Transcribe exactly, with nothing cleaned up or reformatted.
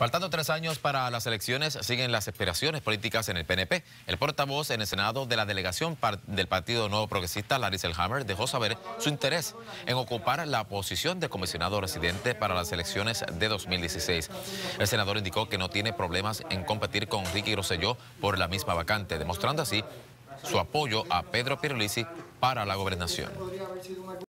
Faltando tres años para las elecciones, siguen las aspiraciones políticas en el P N P. El portavoz en el Senado de la delegación del Partido Nuevo Progresista, Larry Selhammer, dejó saber su interés en ocupar la posición de comisionado residente para las elecciones de dos mil dieciséis. El senador indicó que no tiene problemas en competir con Ricky Rosselló por la misma vacante, demostrando así su apoyo a Pedro Pierluisi para la gobernación.